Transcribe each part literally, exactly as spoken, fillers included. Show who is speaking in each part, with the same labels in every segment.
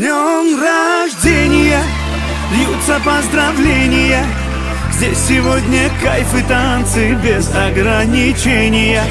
Speaker 1: днем рождения, льются поздравления. Здесь сегодня кайф и танцы без ограничения.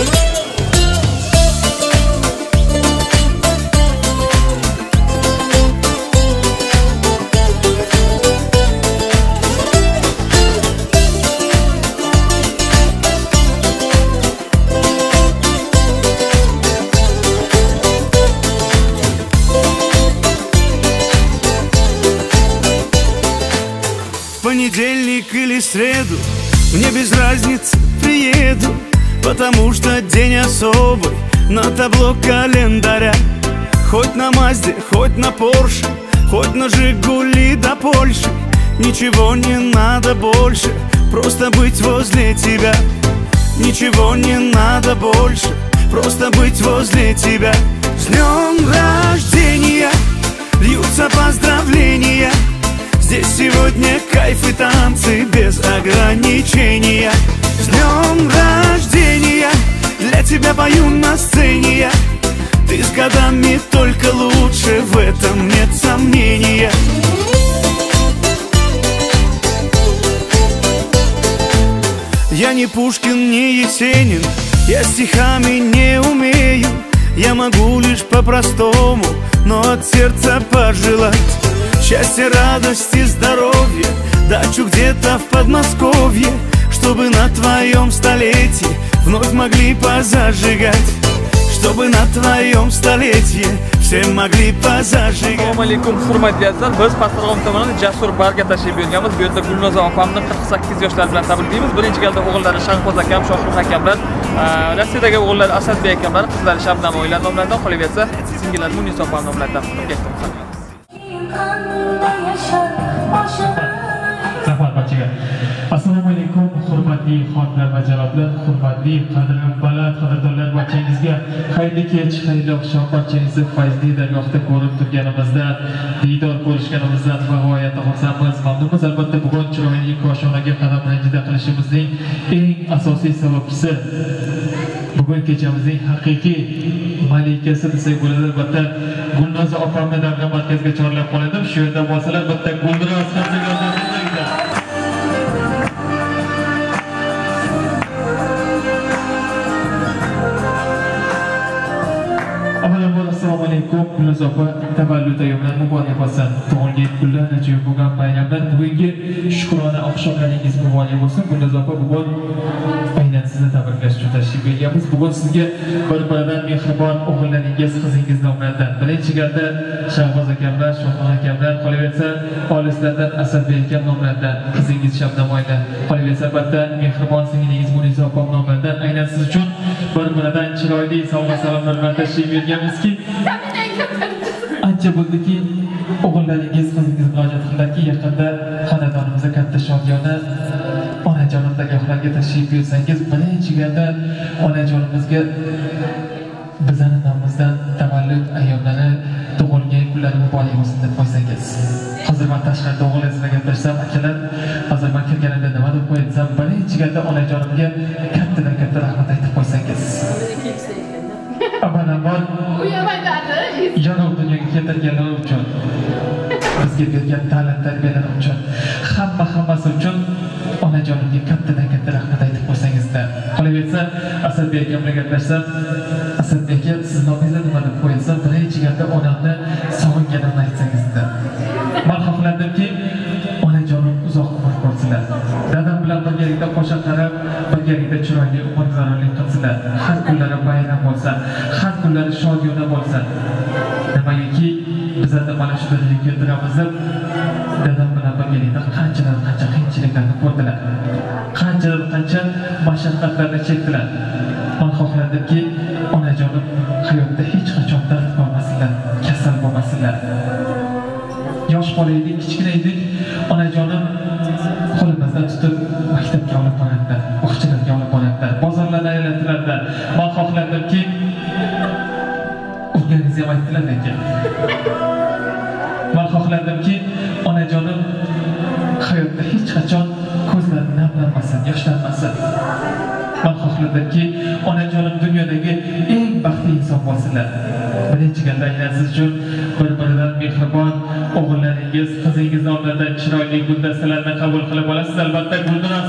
Speaker 1: Понедельник или среду, мне без разницы, приеду, потому что день особый на табло календаря. Хоть на Мазде, хоть на Порше, хоть на Жигули до Польши, ничего не надо больше, просто быть возле тебя. Ничего не надо больше, просто быть возле тебя. С днем рождения, льются поздравления. Здесь сегодня кайф и танцы без ограничения. С днем рождения, для тебя пою на сцене я. Ты с годами только лучше, в этом нет сомнения. Я не Пушкин, не Есенин, я стихами не умею. Я могу лишь по-простому, но от сердца пожелать счастья, радости, здоровья, дачу где-то в Подмосковье, чтобы на твоем столетии вновь могли позажигать, чтобы на твоем столетии все могли позажигать.
Speaker 2: Assalomu alaykum, hurmatli azizlar. Biz Pastdarg'om tomonidan Jasur barga tashrif buyurganmiz. Bu yerda Gulnoza opamni qirq sakkiz yoshlar bilan tabriklaymiz. Birinchi galda o'g'illari Shahboz akam, Shohrux akam bilan, Rossiyadagi o'g'illari Asadbek akam bilan, qizlari Shabnam oila nomlaridan, qolaversa singillari Munisa opam nomlaridan ketdim.
Speaker 3: Assalomu alaykum, hurmatli xonlar va janoblar, hurmatli qadrli baland qadrdonlar, barchangizga xayrli kech, xayrli oqshom. Barchangizni fayzli dargohda ko'rib turganimizdan, diydor ko'rishganimizdan bag'oyatda xursandmiz, mamnunmiz. Albatta bugun chiroyli koshonaga qadam ranjida qilishimizning eng asosiy sababchisi bugun kechamizning haqiqiy malikasi desak bo'ladi. Albatta Gulnoza opamni davra markaziga chorlab qoladim. Shu yerda bo'lsalar bitta Gulnoza hamda Assalomu alaykum, Gulnoza opa, tavallud ayyomlar muborak bo'lsin. Tug'ilgan kunlar, ajoyib bo'lgan bayramlar, bugungi shukrona oqshomlaringiz muborak bo'lsin. Gulnoza opa, bugun aynan sizni tabriklash uchun tashrif buyurganmiz. Bugun sizga bir-biridan mehribon o'g'illaringiz, qizingiz nomlaridan, birinchi galda Shahboz akamlar, Shohrux akamlar, qolaversa olislardan Asadbek akam nomlaridan, qizingiz Shabnam oila, qolaversa albatta mehribon singlingiz Munisa opam nomlaridan aynan siz uchun bir-biridan chiroyli sovg'a salomlar bilan tashrif buyurganmizki, ancha bo'ldiki o'g'illaringiz, qizingiz murojaat qildilarki, yaqinda xonadonimizda katta shodiyona onajonim dargohlarga tashrif buyursangiz, birinchi galda onajonimizga bizani nomimizdan tavallud ayyomlari, tug'ilgan kunlari muborak bo'lsin deb qo'ysangiz. Hozir men tashqarida o'g'ilingizga gaplashsam, akalar, hozir men kirganimda nima deb qo'y desam, birinchi galda onajonimga kattadan katta rahmat aytib qo'ysangiz. Avvalambor yorug' dunyoga keltirganlar uchun, bizga bergan ta'lim tarbiyalar uchun, hamma hammasi uchun onajonimga kattadan katta rahmat aytib qo'ysangizda. Qolaversa Asadbek akamga gaplashsam, Asadbek aka, siz nomingizda nima deb qo'yilsa, birinchi galda onamni sog'inganimni aytsangizda. Men xohlardimki, onajonim uzoq umr ko'rsinlar. Dadam bilan birgalikda qo'sha qarab, birgalikda chiroyli umr zarurlik qilsinlar. Har kunlari bayram bo'lsa, har kunlari shodiyona bo'lsa. Nimaiki bizlarda mana shu dunyoga keltiramiz deb dadam bilan birgalikda qanchalar qancha qiyinchiliklarni ko'rdilar. Qanchalar qancha mashaqqatlarni chekdilar. Men xohlardimki, onajonim hayotda hech qachon dard ko'rmasinlar, kasal bo'lmasinlar. Yosh bola edik, kichkina edik, onajonim qo'limizdan tutib maktabga olib boradilar, bog'chalarga olib boradilar, bozorlarni aylantiradilar. Men xohlardimki, urganingiz ham aytdilar lekin. Men xohlardimki, onajonim hayotda hech qachon ko'zlari namlanmasin, yoshlanmasin. Men xohlardimki, onajonim dunyodagi eng baxtli inson bo'lsinlar. Birinchi galda aynan siz uchun bir-biridan mehribon o'g'illaringiz, qizingiz nomidan chiroyli guldastalarni qabul qilib olasiz. Albatta Guldiroz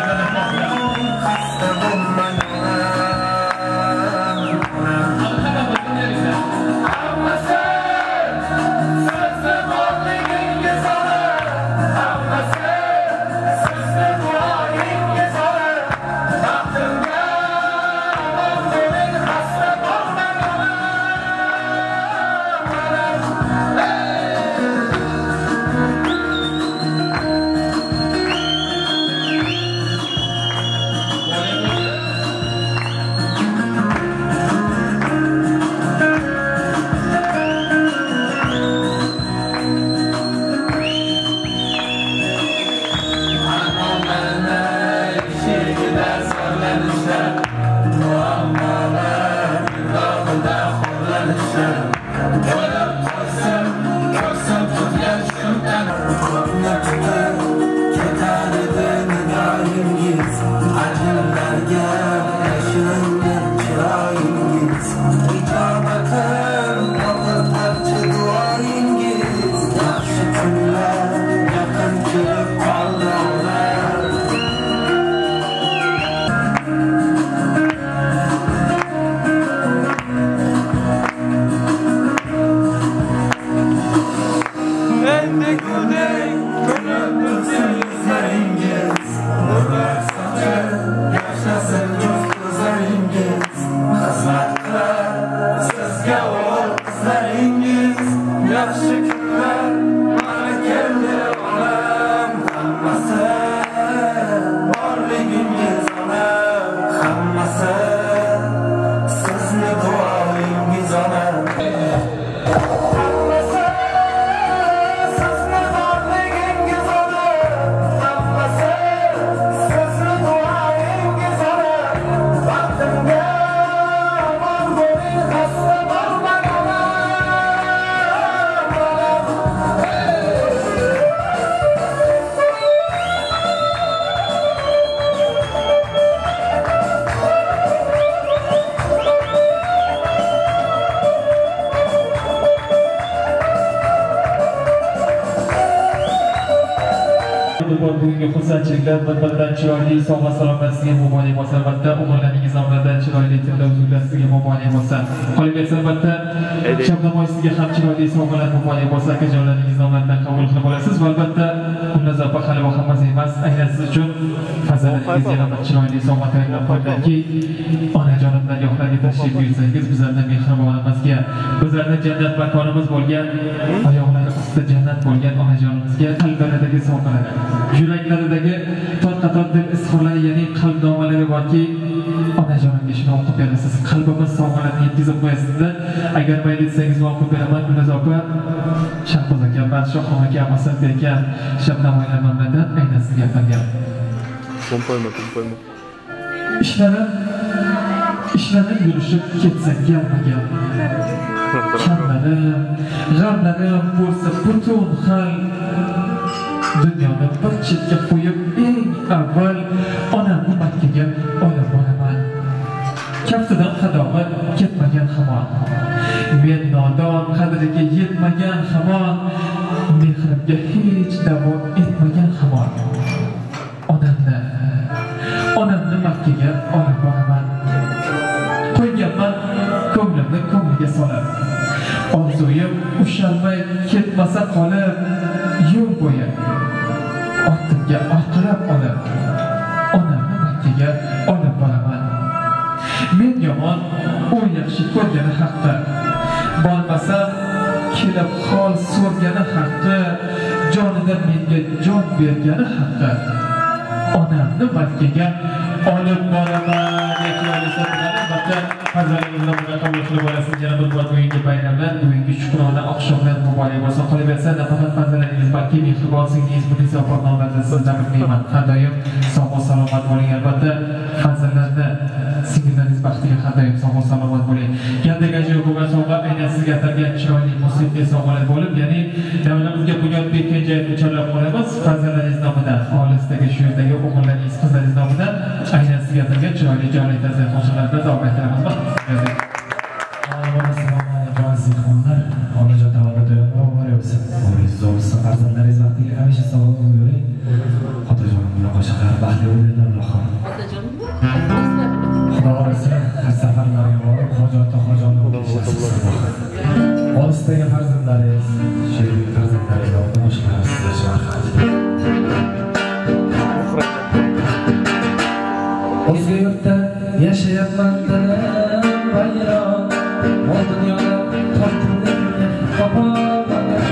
Speaker 3: bugungi xursandchiliklar bir-biridan chiroyli sog'lom salomatligi muborak bo'lsa, albatta o'g'illaringiz nomidan chiroyli tilda huzurlasiga muborak bo'lsa. Qolaversa albatta Shabnamoy sizga ham chiroyli sovg'alar muborak bo'lsa, akajonlaringiz nomidan qabul qilib olasiz va albatta Gulnoz opa hali hammasi emas, aynan siz uchun farzandingiz yana bir chiroyli sovg'a tayyorlab qo'yganki, onajonimdan yoqlarga tashrif buyursangiz, bizlarning mehribonimizga, bizlarning jannat makonimiz bo'lgan, oyoqlari ustida jannat bo'lgan onajonimizga qalblaridagi sovg'alar, yuraklaridagi to'rt-qator dil izhorlari, ya'ni qalbnomalari borki, onajonimga shuni o'qib berasiz. Qalbimiz sovg'alarni yetkazib qo'yasizda. Agar mayli desangiz o'qib beraman. Gulnoz opa, Shahboz aka, Badshoh aka, Asadbek aka, Shabnamoylar nomidan aynan sizga qilgan.
Speaker 2: Qo'yma, qo'yma.
Speaker 3: Ishlarim, ishlarim yurishib ketsa kelmagan. Kamlarim, g'amlarim bo'lsa butun xil. Dunyoni bir chetga qo'yib, eng avval onamni Makkaga olib boraman. Kaftidan xadomat ketmagan hamon. Men nodon qadriga yetmagan hamon. Mehrimga hech davo etmagan hamon. Onamni, onamni Makkaga olib boraman. Qo'yganman ko'nglimni ko'ngliga solib. Orzuyim ushalmay ketmasa qolib, yo'l bo'yi ortimga orqalab olib, onamni Makkaga olib boraman. Men yomon, u yaxshi ko'rgani haqqi. Bormasam, kelib hol so'rgani haqqi. Jonida menga jon bergani haqqi. Onamni Makkaga olib boraman. Albatta, farzandingizni bunga qabul qilib olasiz. Yana bir bor bugungi bayramlar, bugungi shukrona oqshomlar muborak bo'lsin. Qolaversa, nafaqat farzandingiz, balki mehribon singlingiz Gulnoz opa nomidan sizdan bilmayman. Har doim sog' va salomat bo'ling. Albatta, farzandlarni singlingiz baxtiga har doim sog' va salomat bo'ling. Gandek ajoyib bo'lgan sovg'a aynan sizga atalgan chiroyli musiqiy sovg'alar bo'lib, ya'ni davlatimizga Bunyodbek Kenjayevni chorlab qolamiz. Farzandlaringiz nomidan, olisdagi, shu yerdagi o'g'illaringiz, qizlaringiz nomidan aynan sizga atalgan chiroyli jonli ta'ziyat qo'shiqlarini davom ettiramiz. aziz mehmonlar, onajon tavalludi muborak bo'lsin. Umringiz bo'lsin, farzandlaringiz vaqtiga hamisha sog'lom umr ko'ring. Xotijonim bilan qo'shaqar baxtli bo'linglar Allohim. Xotijonim. Xudo xohlasa, har safarlarga borib, hojatda hojonim bo'lishasiz. Olisdagi farzandlaringiz, sherlik farzandlaringiz oldida boshqalar sizga shafqat. O'zga yurtda yashayapman dilim vayron, mol dunyoda tortinlikni topolmadim.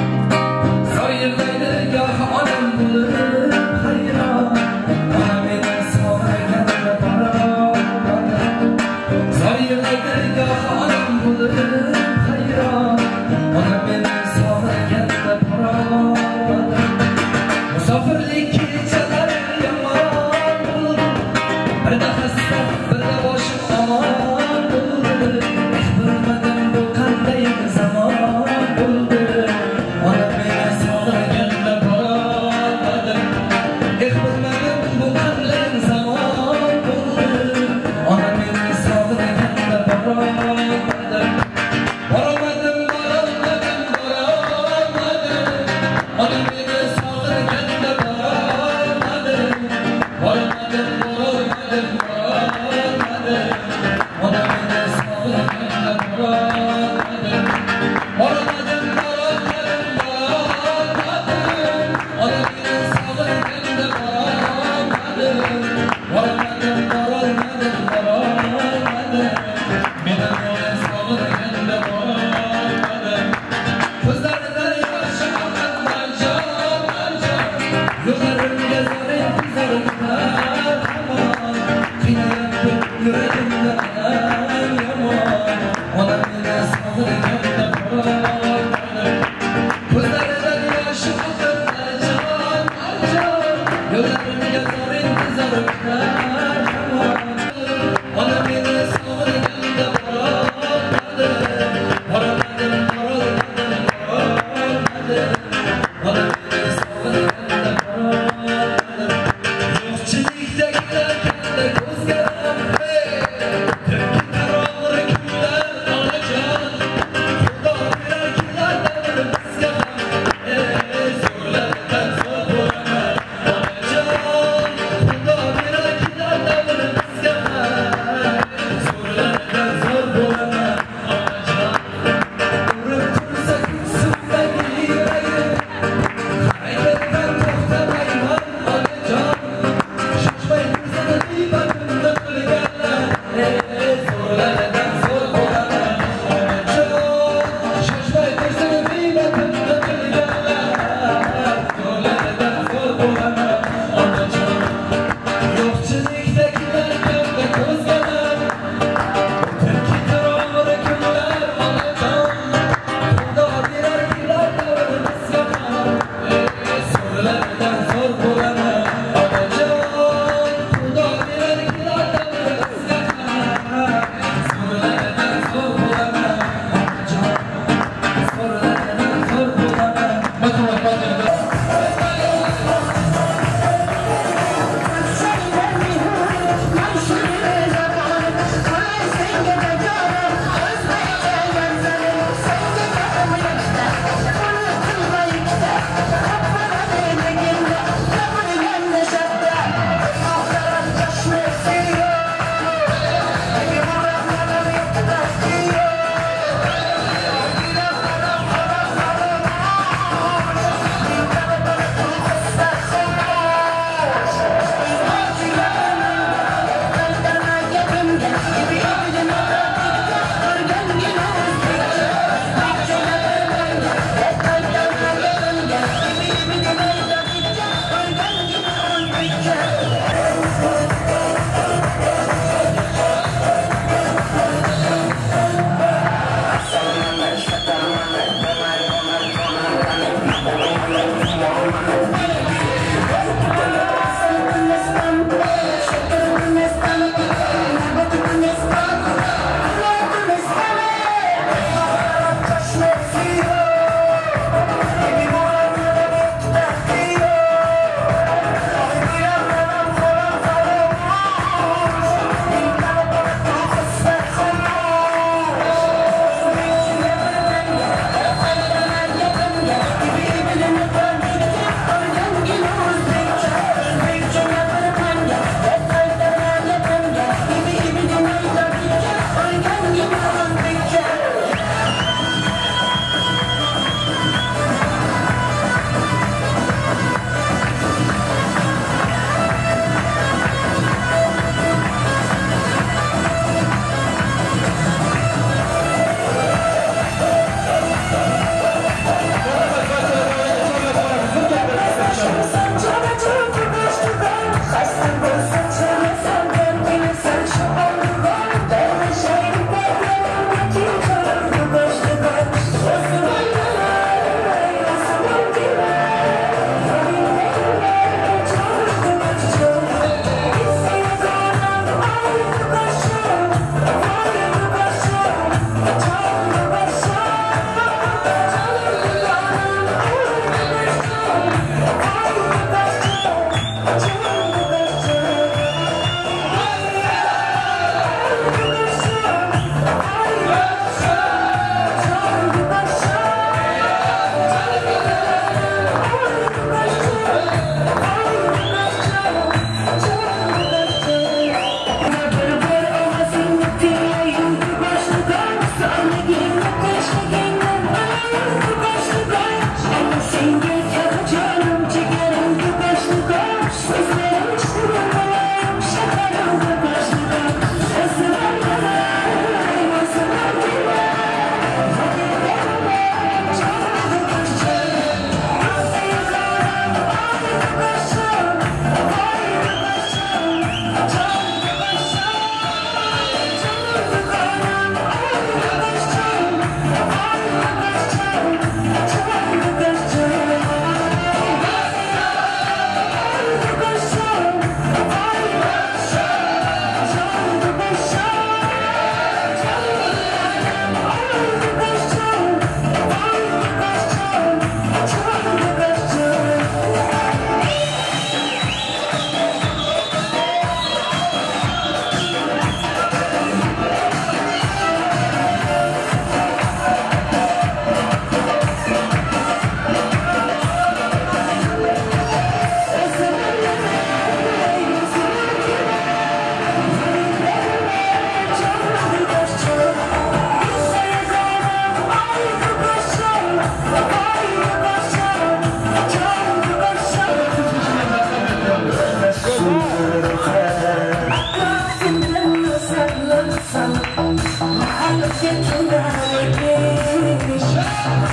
Speaker 3: Soyillaydi gohi onam bo'lib hayron, ona meni sog'ayganimda borolmadim. Soyillaydi gohi onam bo'lib hayron, ona meni sog'ayganimda borolmadim. Musofirlik kechalari yomon bo'ldi, birda xasta birda boshim omon bo'ldi. Bilmadim bu qanday zamon bo'ldi, ona meni sog'ayganimda borolmadim. Bilmadim bu qanday zamon bo'ldi, ona meni sog'ayganimda borolmadim. Borolmadim, borolmadim, borolmadim, ona meni sog'ayganimda borolmadim. Borolmadim, borolmadim, borolmadim, ona meni sog'ayganimda borolmadim. Borolmadim, borolmadim, borolmadim, ona meni sog'ayganimda borolmadim. Borolmadim, borolmadim, borolmadim, meni sog'ayganimda borolmadim. Ko'zlaridan yosh oqar marjon, marjon, yo'llarimga zor intizorlar hamon. Qiynayapti yuragimda alam yomon, ona meni sog'ayganimda borolmadim. Ko'zlaridan yosh oqar marjon, marjon, yo'llarimga zor intizorlar hamon. Ona meni sog'ayganimda borolmadim. Borolmadim, borolmadim, borolmadim, ona meni sog'ayganimda borolmadim. Yo'qchilikdagilar katta ko'zgaram, tirki taroqli kunlar onajon.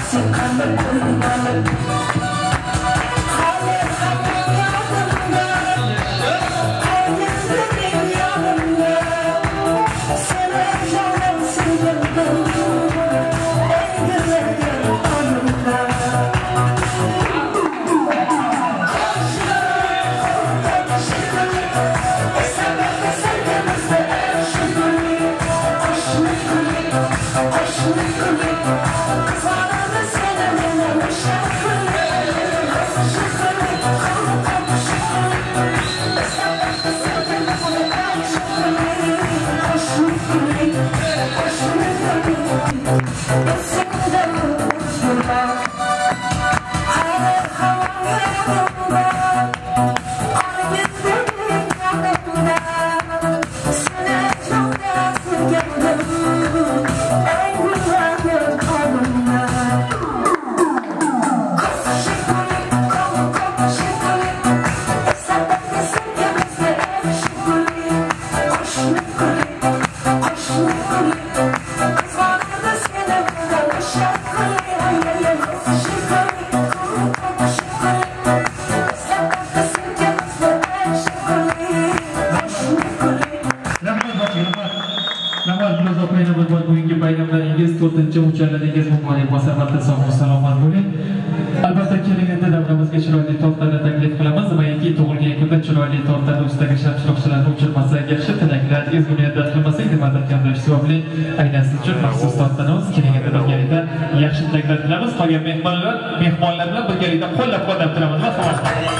Speaker 3: Albatta kelganda davramizga chiroyli tortlarni taklif qilamiz. Mayki tug'ilgan kunda chiroyli tortlarni ustiga sharp-shiroqchilarni o'chirmasak yaxshi, tilaklar, ezgu niyatlar qilmasak deb adatganlar sababli aynan siz uchun maxsus tortlarimiz kelganda birgalikda yaxshi tilaklar tilamiz. Qolgan mehmonlar, mehmonlar bilan birgalikda qo'llab-quvvatlab turamiz. Marhamat.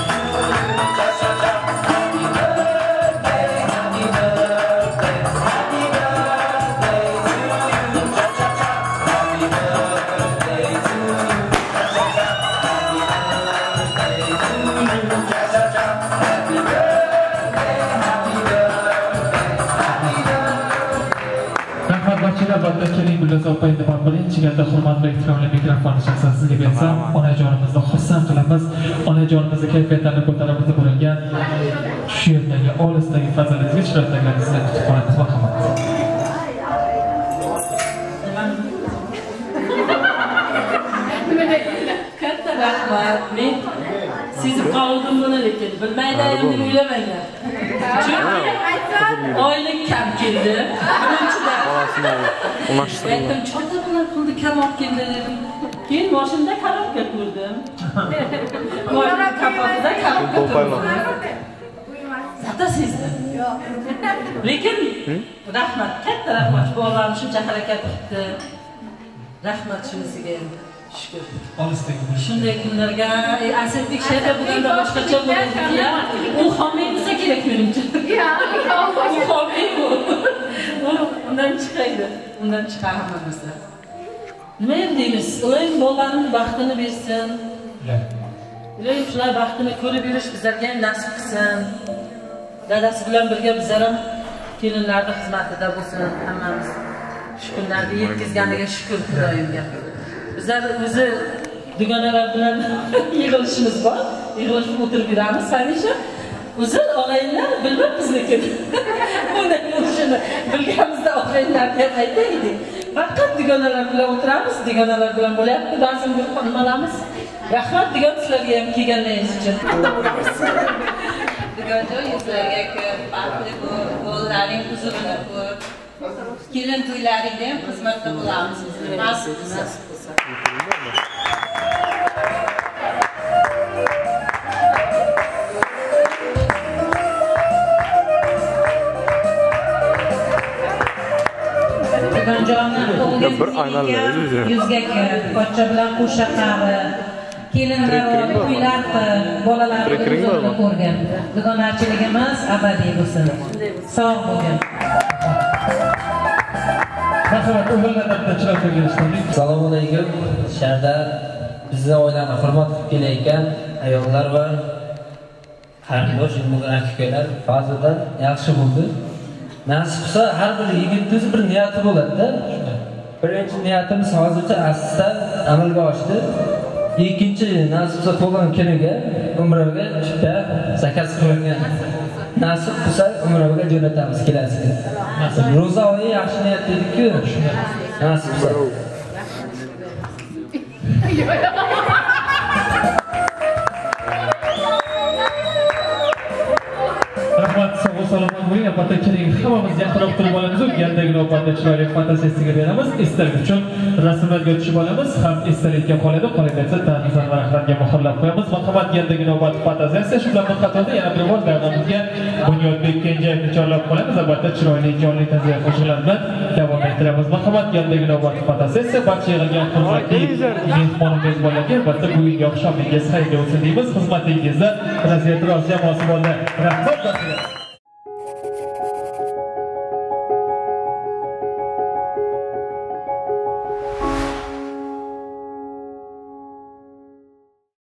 Speaker 3: Albatta keling Gulnaz opa, endi men birinchi galda hurmatli ehtiromli mikrofonni shaxsan sizga bersam, onajonimizni xursand qilamiz. Onajonimizni kayfiyatlarini ko'tarib o'tib-o'rgan shu yerdagi olisdagi fazilatingizga chiroylilaringizni kutib qolamiz. Marhamat.
Speaker 4: Katta rahmat. Men sezib qoldim buni, lekin bilmayman deb o'ylamayman. Chunki oylik kam keldi. Birinchidan aytdim, chota bilan pulni kam olib keldi dedim. Keyin moshinada karobka ko'rdim. Moshinada kapotida karobka ko'rdim. Zata sezdim. Lekin rahmat, katta rahmat. Bolalar shuncha harakat qildi. Rahmat shunisiga endi. Shukr. Shunday kunlarga Asadbek shaka bo'lganda boshqacha bo'ladi-ya. U homiy bo'lsa kerak menimcha. Ya, u homiy bu. Undan chiqaydi. Undan chiqar hammamizda. Nima ham deymiz? Iloyim bolalarning baxtini bersin. Iloyim shular baxtini ko'rib yurish bizlarga ham nasib qilsin. Dadasi bilan birga bizlar ham kelinlarning xizmatida bo'lsin hammamiz. Shu kunlarni yetkazganiga shukr Xudoyimga. Bizlar o'zi dugonalar bilan yig'ilishimiz bor. Yig'ilishib o'tirib yuramiz hamisha. O'zi og'ayinlar bilmaymiz lekin. Bunday bo'lishini bilganimizda og'ayinlarga aytaydik. Faqat dugonalar bilan o'tiramiz, dugonalar bilan bo'lyapti. Ba'zan bir nimalarimiz. Rahmat dugon sizlarga ham kelganingiz uchun.
Speaker 5: Dugonjo yuzlarga ko'p, baxtli bo'laring, huzurli ko'p. Kelin to'ylaringda ham xizmatda bo'lamiz. Nasib bo'lsa.
Speaker 6: Bir aynalar
Speaker 4: yuzga kirib, pochcha bilan qo'sha qari, kelinlar to'ylar qilib, bolalarni ko'rgan. Dugonachiligimiz abadiy bo'lsin. Sog' bo'lgin.
Speaker 7: Assalomu alaykum. Sharda bizni oilani hurmat qilib kelayotgan ayollar va qarindosh bo'lgan aka-ukalar fazlidan yaxshi bo'ldi. Nasib qilsa har bir yigitning bir niyati bo'ladi-da. Birinchi niyatimiz hozircha asta amalga oshdi. Ikkinchi nasib qilsa to'g'an kuniga umraga chipta zakaz qilingan. Nasib qilsa umraga jo'natamiz kelasiga. Ro'za oyi yaxshi niyat dedik-ku. Nasib qilsa.
Speaker 3: Rahmat, sog' salomat bo'ling. Albatta keling, hammamiz yaqinroq turib olamiz. Geldagi navbatda chiroyli fotosessiyaga beramiz. Esdalik uchun rasmlarga tushib olamiz. Ham esdalikka qoladi. Qolaversa, tanizlar va rahbarga muhrlab qo'yamiz. Marhamat, geldagi navbat fotosessiya. Shu bilan bir qatorda yana bir bor davromizga Bunyodbek Kenjayevni chorlab qolamiz. Albatta chiroyli jonli tanzila qo'shiqlar bilan davom ettiramiz. Marhamat, geldagi navbat fotosessiya. Barcha yig'ilgan hurmatli mehmon mezbonlarga albatta bugungi oqshomingiz xayrli o'tsin deymiz. Xizmatingizda Raziyat Roz jamoasi bo'ldi. Rahmat.